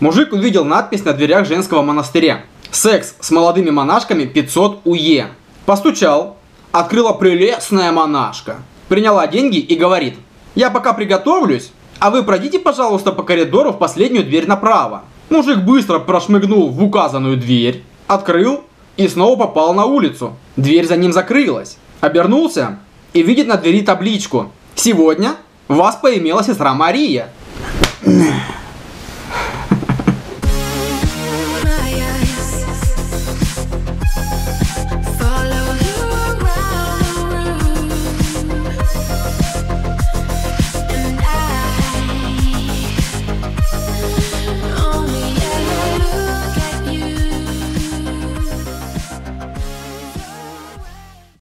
Мужик увидел надпись на дверях женского монастыря. Секс с молодыми монашками 500 УЕ. Постучал. Открыла прелестная монашка. Приняла деньги и говорит: я пока приготовлюсь, а вы пройдите, пожалуйста, по коридору в последнюю дверь направо. Мужик быстро прошмыгнул в указанную дверь, открыл и снова попал на улицу. Дверь за ним закрылась. Обернулся и видит на двери табличку: сегодня вас поимела сестра Мария.